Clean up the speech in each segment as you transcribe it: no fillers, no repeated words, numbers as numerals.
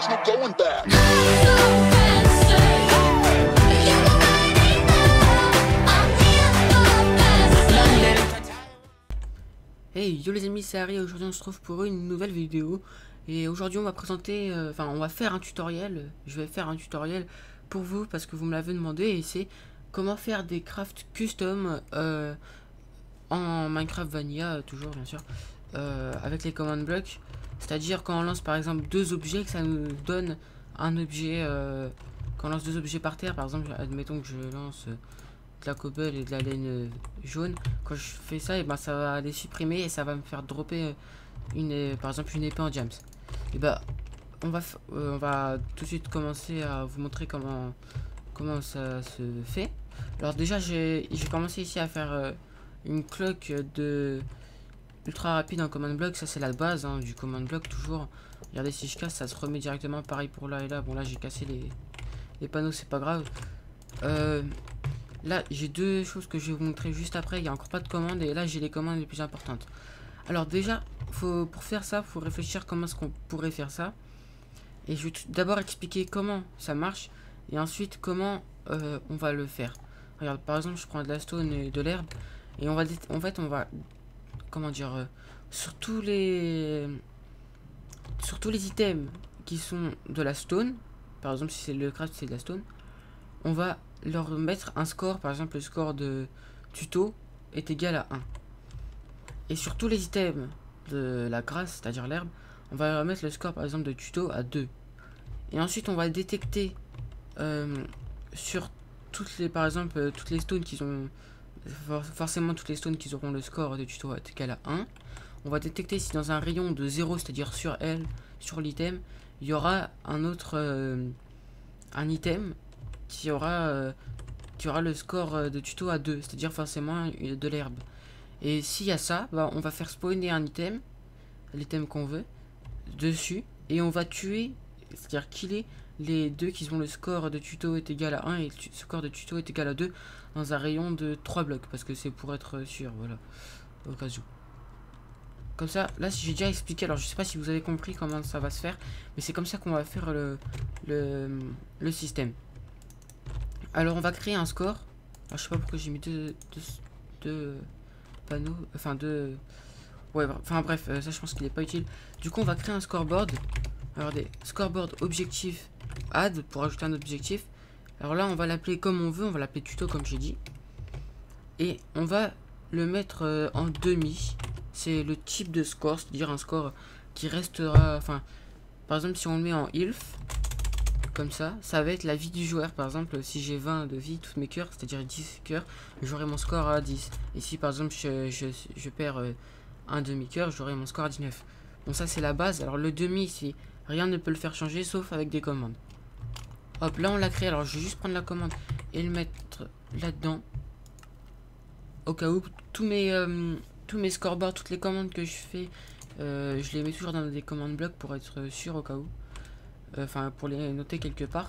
there's no going back. Hey yo les amis, c'est Harry. Aujourd'hui on se retrouve pour une nouvelle vidéo. Et aujourd'hui on va présenter, on va faire un tutoriel. Je vais faire un tutoriel pour vous parce que vous me l'avez demandé. Et c'est comment faire des crafts custom en Minecraft Vanilla, toujours bien sûr, avec les command blocks. C'est-à-dire quand on lance par exemple deux objets, que ça nous donne un objet, quand on lance deux objets par terre, par exemple, admettons que je lance de la cobble et de la laine jaune. Quand je fais ça, et ben ça va les supprimer et ça va me faire dropper par exemple une épée en diams. Et bah on va tout de suite commencer à vous montrer comment ça se fait. Alors déjà j'ai commencé ici à faire une cloque de ultra rapide en command block. Ça c'est la base du command block toujours. Regardez, si je casse ça se remet directement, pareil pour là et là. Bon là j'ai cassé les panneaux, c'est pas grave. Là j'ai deux choses que je vais vous montrer juste après. Il n'y a encore pas de commandes et là j'ai les commandes les plus importantes. Alors déjà pour faire ça, faut réfléchir comment est-ce qu'on pourrait faire ça. Et je vais d'abord expliquer comment ça marche et ensuite comment on va le faire. Regarde, par exemple je prends de la stone et de l'herbe et on va comment dire, sur tous les items qui sont de la stone, par exemple si c'est le craft c'est de la stone, on va leur mettre un score. Par exemple le score de tuto est égal à 1. Et sur tous les items de la grasse, c'est-à-dire l'herbe, on va leur mettre le score par exemple de tuto à 2. Et ensuite on va détecter sur toutes les, par exemple toutes les stones qui ont forcément toutes les stones qui auront le score de tuto égal à 1. On va détecter si dans un rayon de 0, c'est-à-dire sur sur l'item, il y aura un autre un item qui aura le score de tuto à 2, c'est-à-dire forcément de l'herbe. Et s'il y a ça, bah, on va faire spawner un item, l'item qu'on veut, dessus, et on va tuer, c'est-à-dire killer les deux qui ont le score de tuto est égal à 1 et le score de tuto est égal à 2 dans un rayon de 3 blocs, parce que c'est pour être sûr, voilà, au cas où. Comme ça, là j'ai déjà expliqué, alors je sais pas si vous avez compris comment ça va se faire, mais c'est comme ça qu'on va faire le système. Alors on va créer un score. Alors je sais pas pourquoi j'ai mis deux panneaux, enfin deux, ouais, enfin bref, ça je pense qu'il est pas utile. Du coup on va créer un scoreboard. Regardez, scoreboard objectif add pour ajouter un objectif. Alors là on va l'appeler comme on veut, on va l'appeler tuto comme j'ai dit. Et on va le mettre en demi. C'est le type de score, c'est-à-dire un score qui restera, enfin par exemple si on le met en ilf comme ça va être la vie du joueur. Par exemple si j'ai 20 de vie, toutes mes cœurs, c'est-à-dire 10 cœurs, j'aurai mon score à 10. Et si par exemple je perds un demi-cœur, j'aurai mon score à 19. Bon ça c'est la base. Alors le demi, si rien ne peut le faire changer sauf avec des commandes. Hop, là on l'a créé. Alors je vais juste prendre la commande et le mettre là-dedans, au cas où tous mes scoreboards, toutes les commandes que je fais, je les mets toujours dans des commandes blocs pour être sûr au cas où. Enfin pour les noter quelque part.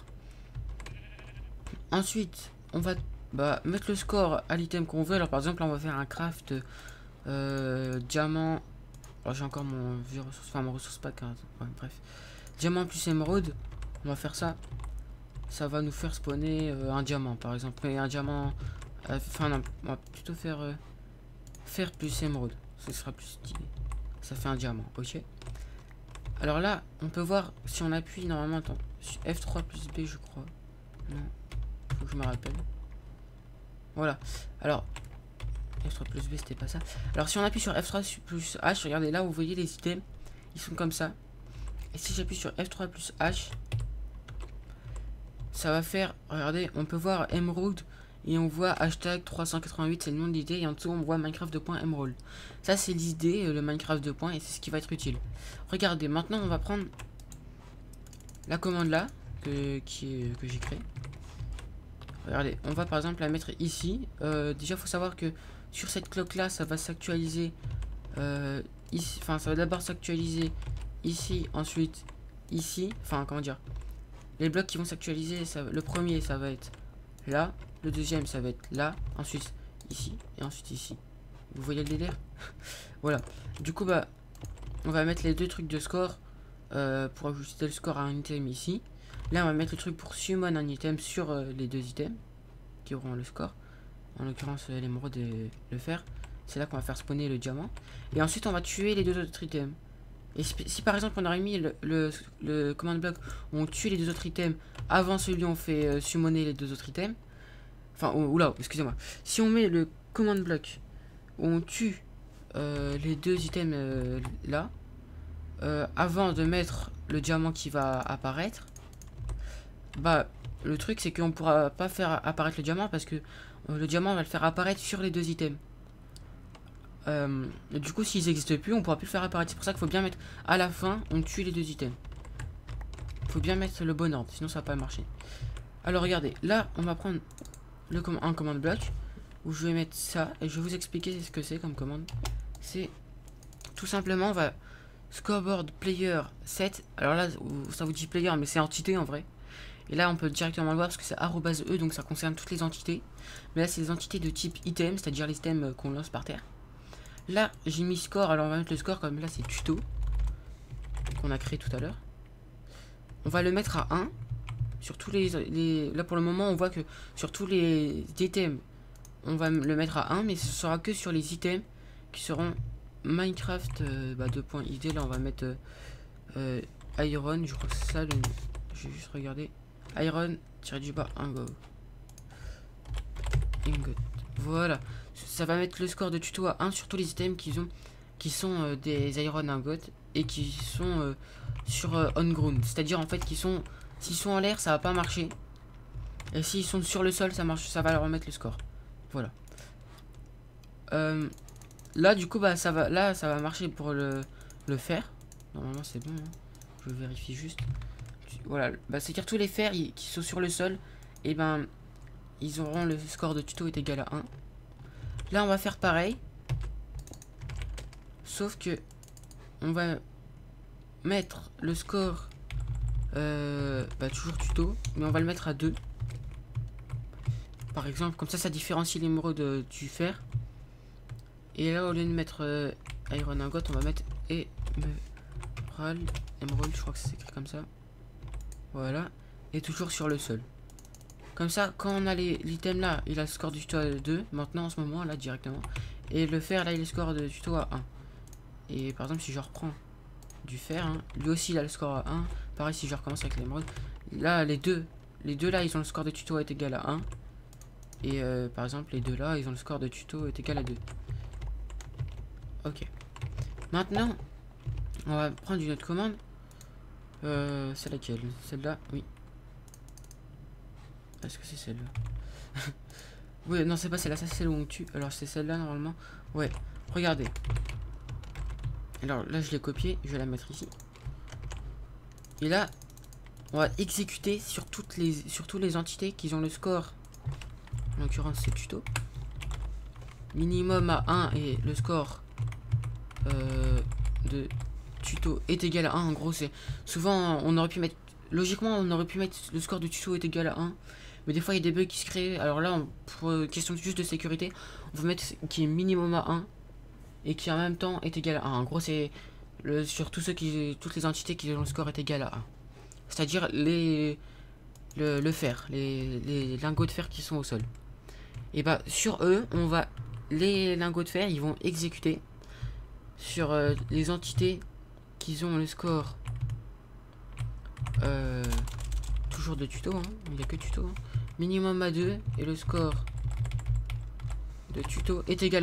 Ensuite on va mettre le score à l'item qu'on veut. Alors par exemple là, on va faire un craft diamant. Alors j'ai encore mon vieux ressource, enfin mon ressource pack, hein. Ouais, bref, diamant plus émeraude. On va faire ça, ça va nous faire spawner un diamant par exemple. Mais un diamant, enfin non, on va plutôt faire fer plus émeraude, ce sera plus stylé. Ça fait un diamant, ok. Alors là, on peut voir si on appuie normalement, attends, sur F3 plus B je crois. Non, faut que je me rappelle. Voilà, alors F3 plus B c'était pas ça. Alors si on appuie sur F3 plus H, regardez là, vous voyez les items, ils sont comme ça. Et si j'appuie sur F3 plus H, ça va faire, regardez, on peut voir Emerald. Et on voit hashtag 388, c'est le nom de l'idée. Et en dessous on voit Minecraft de point Emerald. Ça c'est l'idée, le Minecraft de point. Et c'est ce qui va être utile. Regardez, maintenant on va prendre la commande là que j'ai créée. Regardez, on va par exemple la mettre ici. Déjà il faut savoir que sur cette cloque là, ça va s'actualiser ici. Enfin ça va d'abord s'actualiser ici, ensuite ici. Enfin comment dire, les blocs qui vont s'actualiser, le premier ça va être là. Le deuxième ça va être là, ensuite ici et ensuite ici. Vous voyez le délire? Voilà. Du coup on va mettre les deux trucs de score pour ajuster le score à un item ici. Là, on va mettre le truc pour summon un item sur les deux items qui auront le score. En l'occurrence, l'émeraude et le fer. C'est là qu'on va faire spawner le diamant. Et ensuite, on va tuer les deux autres items. Et si par exemple, on aurait mis le command block où on tue les deux autres items avant celui où on fait summoner les deux autres items. Enfin, oula, excusez-moi. Si on met le command block où on tue les deux items là, avant de mettre le diamant qui va apparaître, bah le truc c'est qu'on pourra pas faire apparaître le diamant parce que le diamant va le faire apparaître sur les deux items. Du coup, s'ils n'existent plus, on pourra plus le faire apparaître. C'est pour ça qu'il faut bien mettre à la fin, on tue les deux items. Il faut bien mettre le bon ordre, sinon ça va pas marcher. Alors regardez, là on va prendre un command block où je vais mettre ça et je vais vous expliquer ce que c'est comme commande. C'est tout simplement, on va scoreboard player set. Alors là, ça vous dit player, mais c'est entité en vrai. Et là, on peut directement le voir parce que c'est @e, donc ça concerne toutes les entités. Mais là, c'est les entités de type item, c'est-à-dire les items qu'on lance par terre. Là, j'ai mis score, alors on va mettre le score comme là, c'est tuto qu'on a créé tout à l'heure. On va le mettre à 1 sur tous les... Là, pour le moment, on voit que sur tous les items, on va le mettre à 1, mais ce sera que sur les items qui seront Minecraft 2.id. Là, on va mettre Iron, je crois que c'est ça, j'ai juste regardé. Iron, tiré du bas, ingot. Voilà. Ça va mettre le score de tuto à 1 sur tous les items qui sont des Iron Ingot et qui sont sur on ground. C'est-à-dire en fait s'ils sont en l'air, ça va pas marcher. Et s'ils sont sur le sol, ça marche, ça va leur remettre le score. Voilà. Là du coup ça va marcher pour le fer. Normalement c'est bon, hein. Je vérifie juste. Voilà, c'est-à-dire tous les fers qui sont sur le sol, et ben ils auront le score de tuto est égal à 1. Là on va faire pareil, sauf que on va mettre le score toujours tuto, mais on va le mettre à 2 par exemple, comme ça différencie l'émeraude du fer. Et là au lieu de mettre Iron Ingot, on va mettre émeraude, je crois que c'est écrit comme ça. Voilà, et toujours sur le sol. Comme ça, quand on a l'item là, il a le score du tuto à 2, maintenant en ce moment là directement. Et le fer là, il a le score de tuto à 1. Et par exemple, si je reprends du fer, hein, lui aussi il a le score à 1. Pareil, si je recommence avec l'émeraude, là les deux là, ils ont le score de tuto est égal à 1. Et par exemple, les deux là, ils ont le score de tuto est égal à 2. Ok. Maintenant, on va prendre une autre commande. C'est laquelle? Celle-là? Oui. Est-ce que c'est celle-là? Oui, non, c'est pas celle-là, ça c'est celle où on tue. Alors c'est celle-là normalement. Ouais, regardez. Alors là, je l'ai copié, je vais la mettre ici. Et là, on va exécuter sur toutes les entités qui ont le score. En l'occurrence, c'est tuto. Minimum à 1 et le score de tuto est égal à 1. En gros, c'est souvent on aurait pu mettre logiquement on aurait pu mettre le score de tuto est égal à 1, mais des fois il y a des bugs qui se créent. Alors là, pour question juste de sécurité, on va mettre qui est minimum à 1 et qui en même temps est égal à 1. En gros, c'est sur toutes les entités qui ont le score est égal à 1, c'est-à-dire le fer, les lingots de fer qui sont au sol. Et bah sur eux, les lingots de fer, ils vont exécuter sur les entités qui ont le score toujours de tuto, hein. Il n'y a que tuto, hein. Minimum à 2 et le score de tuto est égal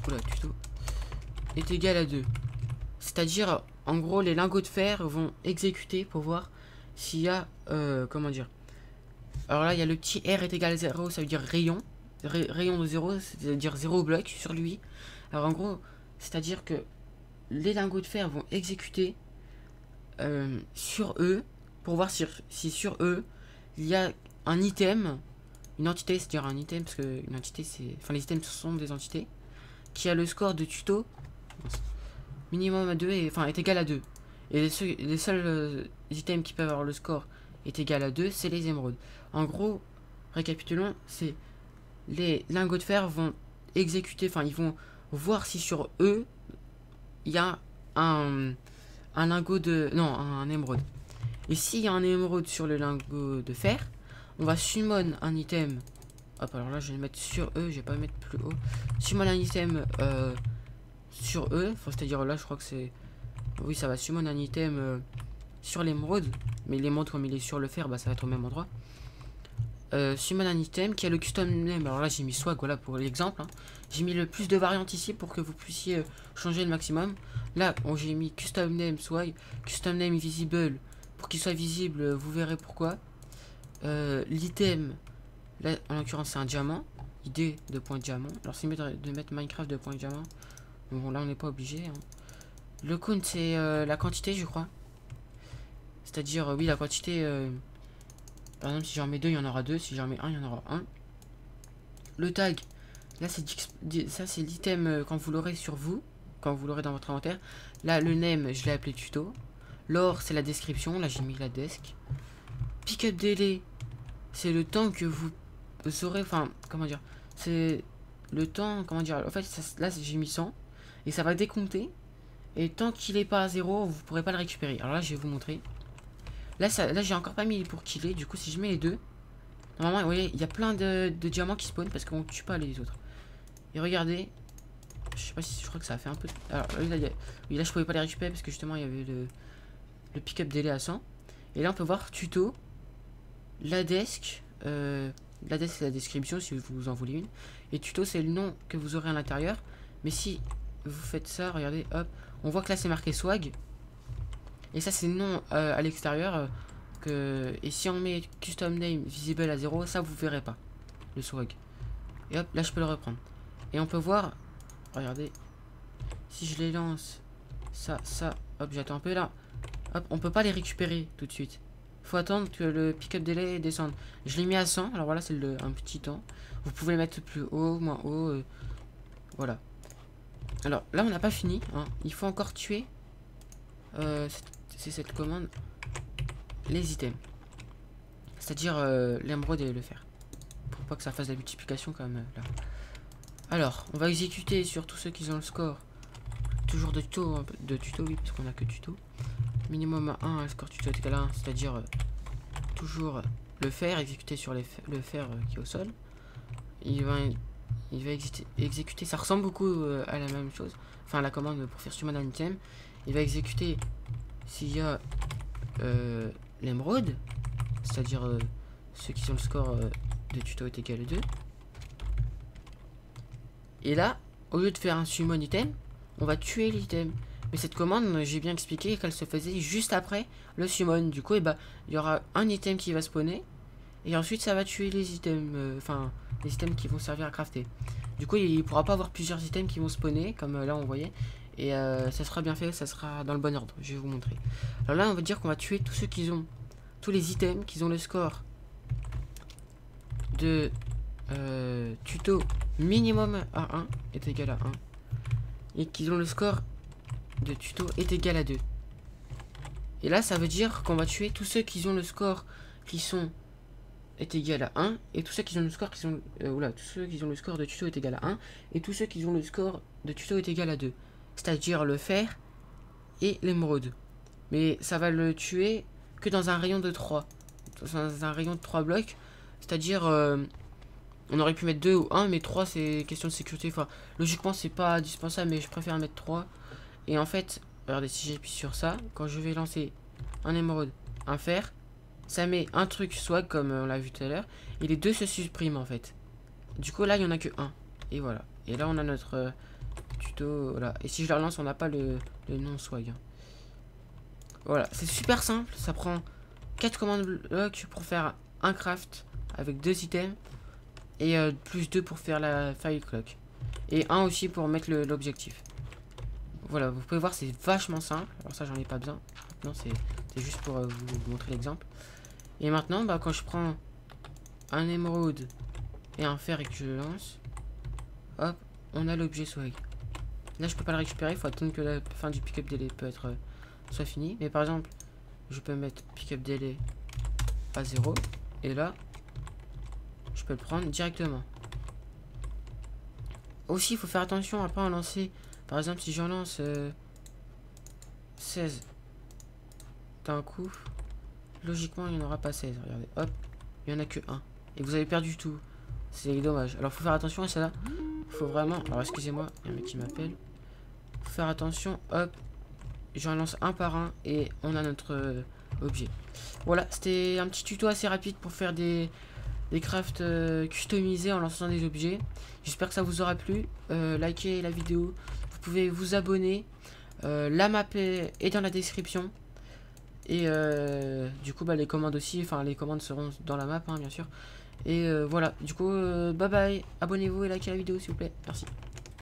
à 2. C'est-à-dire, en gros, les lingots de fer vont exécuter pour voir s'il y a comment dire. Alors là, il y a le petit R est égal à 0, ça veut dire rayon. Rayon de 0, c'est-à-dire 0 bloc sur lui. Alors en gros, c'est-à-dire que les lingots de fer vont exécuter sur eux pour voir si sur eux il y a un item, une entité, c'est-à-dire un item, parce que une entité c'est. Enfin, les items sont des entités qui a le score de tuto minimum à 2 et enfin est égal à 2. Et les seuls items qui peuvent avoir le score est égal à 2, c'est les émeraudes. En gros, récapitulons, c'est les lingots de fer vont exécuter, enfin ils vont voir si sur eux il y a un un lingot de... Non, un émeraude. Et s'il y a un émeraude sur le lingot de fer, on va summon un item. Hop, alors là, je vais le mettre sur eux, je vais pas le mettre plus haut. Summon un item sur eux, enfin, c'est-à-dire là, je crois que c'est... Oui, ça va summon un item sur l'émeraude. Mais l'émeraude, comme il est sur le fer, bah, ça va être au même endroit. Summon un item qui a le custom name. Alors là, j'ai mis swag, voilà, pour l'exemple. Hein. J'ai mis le plus de variantes ici pour que vous puissiez changer le maximum. Là, bon, j'ai mis custom name swag, custom name visible. Pour qu'il soit visible, vous verrez pourquoi. L'item, là, en l'occurrence, c'est un diamant. ID de point diamant. Alors, c'est mieux de mettre Minecraft de point diamant. Bon, là, on n'est pas obligé. Hein. Le count, c'est la quantité, je crois. C'est-à-dire, oui, la quantité... par exemple, si j'en mets 2, il y en aura 2. Si j'en mets 1, il y en aura 1. Le tag, là, c'est l'item quand vous l'aurez sur vous. Quand vous l'aurez dans votre inventaire. Là, le name, je l'ai appelé tuto. L'or, c'est la description. Là, j'ai mis la desk. Pickup délai, c'est le temps que vous aurez. Enfin, comment dire. C'est le temps. Comment dire. En fait, ça, là, j'ai mis 100. Et ça va décompter. Et tant qu'il n'est pas à 0, vous pourrez pas le récupérer. Alors là, je vais vous montrer. Là, j'ai encore pas mis pour killer. Du coup, si je mets les deux, normalement, vous voyez, il y a plein de diamants qui spawnent parce qu'on ne tue pas les autres. Et regardez, je sais pas si je crois que ça a fait un peu. Alors là, je pouvais pas les récupérer parce que justement, il y avait le pick-up délai à 100. Et là, on peut voir tuto, la desk. La desk, c'est la description si vous en voulez une. Et tuto, c'est le nom que vous aurez à l'intérieur. Mais si vous faites ça, regardez, hop, on voit que là, c'est marqué swag. Et ça, c'est le nom à l'extérieur. Et si on met custom name visible à 0, ça vous verrez pas le swag. Et hop, là je peux le reprendre. Et on peut voir, regardez, si je les lance, ça, hop, j'attends un peu là. Hop, on peut pas les récupérer tout de suite. Faut attendre que le pick-up délai descende. Je l'ai mis à 100, alors voilà, c'est un petit temps. Vous pouvez le mettre plus haut, moins haut. Voilà. Alors là, on n'a pas fini. Hein. Il faut encore tuer. C'est cette commande. Les items. C'est-à-dire l'émeraude et le fer. Pour pas que ça fasse de la multiplication quand même là. Alors, on va exécuter sur tous ceux qui ont le score. Toujours de tuto, oui, parce qu'on a que tuto. Minimum à 1, score tuto est égal à 1, c'est-à-dire toujours le fer, exécuter sur le fer qui est au sol. Il va exécuter, ça ressemble beaucoup à la même chose. Enfin, la commande pour faire summon un item. Il va exécuter s'il y a l'émeraude, c'est-à-dire ceux qui ont le score de tuto est égal à 2. Et là, au lieu de faire un summon item, on va tuer l'item. Mais cette commande, j'ai bien expliqué qu'elle se faisait juste après le summon. Du coup, il y aura un item qui va spawner. Et ensuite, ça va tuer les items. Enfin, les items qui vont servir à crafter. Du coup, il ne pourra pas avoir plusieurs items qui vont spawner, comme là on voyait. Et ça sera bien fait, ça sera dans le bon ordre. Je vais vous montrer. Alors là, on va dire qu'on va tuer tous ceux qui ont... Tous les items qui ont le score de tuto minimum à 1 est égal à 1. Et qui ont le score de tuto est égal à 2. Et là, ça veut dire qu'on va tuer tous ceux qui ont le score qui sont est égal à 1. Et tous ceux qui ont le score qui sont... tous ceux qui ont le score de tuto est égal à 1. Et tous ceux qui ont le score de tuto est égal à 2. C'est-à-dire le fer et l'émeraude. Mais ça va le tuer que dans un rayon de 3. Dans un rayon de 3 blocs. C'est-à-dire... on aurait pu mettre 2 ou 1, mais 3 c'est question de sécurité. Enfin, logiquement c'est pas indispensable, mais je préfère mettre 3. Et en fait, regardez, si j'appuie sur ça, quand je vais lancer un émeraude, un fer, ça met un truc swag comme on l'a vu tout à l'heure. Et les deux se suppriment en fait. Du coup là il n'y en a que 1. Et voilà. Et là on a notre tuto. Voilà. Et si je la relance, on n'a pas le nom swag. Hein. Voilà, c'est super simple. Ça prend 4 commandes blocs pour faire un craft avec 2 items. Et plus 2 pour faire la file clock. Et 1 aussi pour mettre l'objectif. Voilà, vous pouvez voir, c'est vachement simple. Alors ça, j'en ai pas besoin. Non, c'est juste pour vous montrer l'exemple. Et maintenant, bah, quand je prends un émeraude et un fer et que je le lance, hop, on a l'objet swag. Là, je peux pas le récupérer. Il faut attendre que la fin du pick-up délai peut être soit finie. Mais par exemple, je peux mettre pick-up délai à 0. Et là, je peux le prendre directement. Aussi, il faut faire attention à pas en lancer. Par exemple, si j'en lance 16 d'un coup, logiquement, il n'y en aura pas 16. Regardez, hop, il n'y en a que 1. Et vous avez perdu tout. C'est dommage. Alors, faut faire attention à ça là. Faut vraiment... Alors, excusez-moi, il y a un mec qui m'appelle. Faut faire attention, hop. J'en lance un par un et on a notre objet. Voilà, c'était un petit tuto assez rapide pour faire des crafts customisés en lançant des objets. J'espère que ça vous aura plu. Likez la vidéo. Vous pouvez vous abonner. La map est dans la description. Et du coup, bah, les commandes aussi. Enfin, les commandes seront dans la map, hein, bien sûr. Et voilà, du coup, bye bye. Abonnez-vous et likez la vidéo, s'il vous plaît. Merci.